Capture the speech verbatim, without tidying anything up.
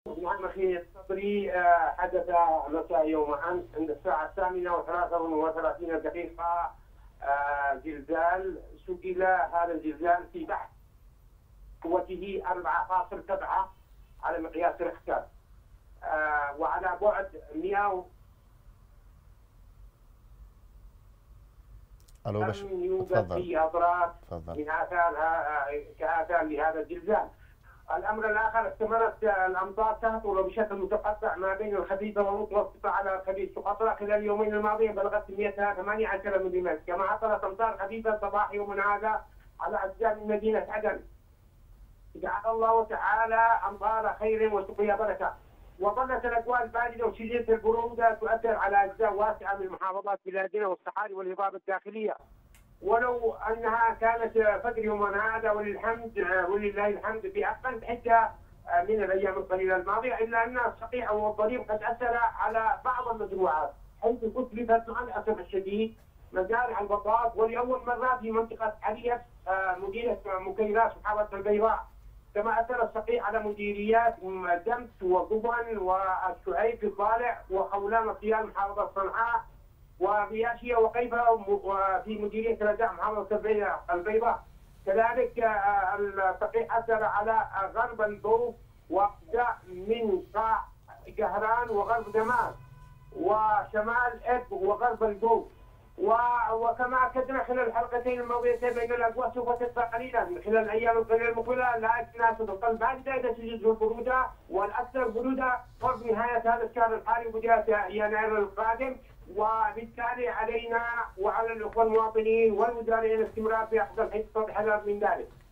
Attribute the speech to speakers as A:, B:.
A: نعم أخي الصبري، آه، حدث مساء يوم أمس عند الساعة الثامنة وثلاثة وثلاثين دقيقة آه، زلزال. سجل هذا الزلزال في بحث قوته أربعة فاصلة سبعة على مقياس ريختر، آه، وعلى بعد مئة.
B: الو بش
A: لم يوجد
B: تفضل.
A: أي أضرار
B: تفضل.
A: من آثار كآثار لهذا الزلزال. الأمر الآخر، استمرت الأمطار تهطل بشكل متقطع ما بين الخفيفة والمتوسطة على الخليج سقطرى خلال اليومين الماضيين، بلغت كميتها ثمانية عشر ملم، كما هطلت أمطار خفيفة صباح يومنا هذا على أجزاء من مدينة عدن. جعل الله تعالى أمطار خير وسقيا بركة. وظلت الأجواء الباردة وشديدة البرودة تؤثر على أجزاء واسعة من محافظات بلادنا والصحاري والهضاب الداخلية، ولو انها كانت فجر يومنا هذا وللحمد ولله الحمد في اقل حده من الايام القليله الماضيه، الا ان الصقيع والضريب قد اثر على بعض المزروعات، حيث اتلفت مع الاسف الشديد مزارع البطاط، ولاول مره في منطقه علية مدينه مكيراس محافظه البيضاء. كما اثر الصقيع على مديريات دمت وقبن والشعيب في الضالع وخولان وصيان محافظه صنعاء وبياشية وقيفة وفي مديرية الأداء محافظة البيضاء. كذلك الصقيع أثر على غرب الضوء وأجزاء من قاع قهران وغرب دمار وشمال إب وغرب الضوء. وكما أكدنا خلال الحلقتين الماضيتين بين الأجواء سوف تبقى قليلا خلال الأيام القليلة المقبلة، لكنها ستظل باردة إذا تجد البرودة، والأكثر برودة قرب نهاية هذا الشهر الحالي وبداية يناير القادم. وبالتالي علينا وعلى الأخوة المواطنين والمزارعين الاستمرار في أحسن حيث الحذر من ذلك.